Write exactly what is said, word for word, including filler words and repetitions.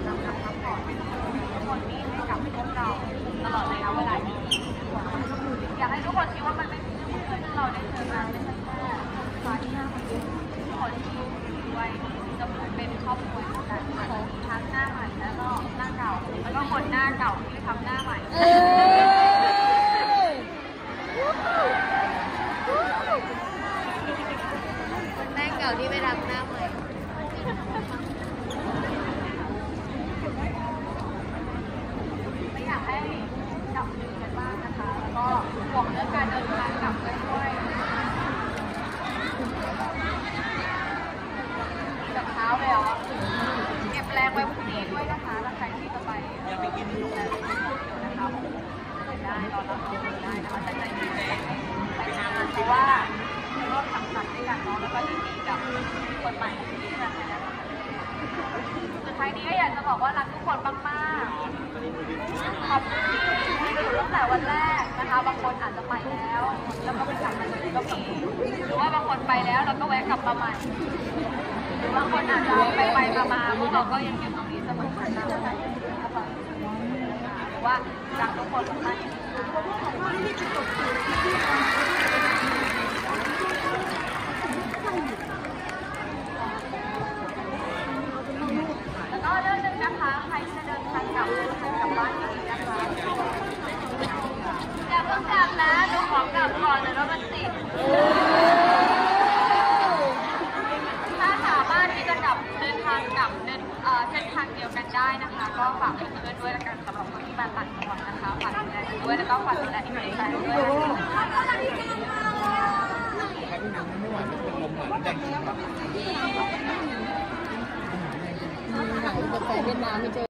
นำคำซัพพอร์ตทุกคนที่ให้กับพวกเราตลอดระยะเวลาที่อยากให้ทุกคนคิดว่ามันไม่ใช่เรื่องเพื่อนที่เราได้เจอกันไม่ใช่แค่ฟ้าที่หน้าคนเดียวทุกคนที่ด้วยจะเหมือนเป็นครอบครัวกันทั้งหน้าใหม่แล้วก็หน้าเก่าแล้วก็คนหน้าเก่าที่ทำหน้าใหม่คนหน้าเก่าที่ไปทำหน้าใหม่ไม่อยากให้จับมือกันมากนะคะแล้วก็ห่วงเรื่องการเดินทางกลับกันด้วยกับเท้าเลยเหรอเก็บแรงไว้พรุ่งนี้ด้วยนะคะแล้วใครที่จะไปอย่าไปกินโรงแรมนะคะได้รอรับตัวได้นะคะแต่ใจดีไปทำงานเพราะว่าร่วมสังสรรค์ด้วยกันเนาะแล้วก็ยินดีกับคนใหม่ที่จะมาแล้วสุดท้ายนี้ก็อยากจะบอกว่ารักทุกคนมากๆขอบคุณที่อยู่ตั้งแต่วันแรกนะคะบางคนอาจจะไปแล้วแล้วก็ไม่กลับมาเลยก็มีหรือว่าบางคนไปแล้วแล้วก็แวะกลับมาใหม่หรือบางคนอาจจะไปไปมามาพวกเราก็ยังอยู่ตรงนี้เสมอกันนะคะหรือว่ารักทุกคนมากแล้วก็เรื่องนึงนะคะใครจะเดินทางกลับกลับบ้านที่นี่นะคะอย่าเพิ่งกลับนะดูของกลับก่อนเดี๋ยวรถมันติดถ้าสามารถที่จะกลับเดินทางกลับเดินเส้นทางเดียวกันได้นะคะก็ฝากเพื่อนๆด้วยละกันสำหรับคนที่มาต่างจังหวัดนะคะฝากดูแลด้วยแล้วก็ฝากดูแลอีกหน่อยใจด้วยนะคะหาอุปกรณ์เวียดนามไม่เจอ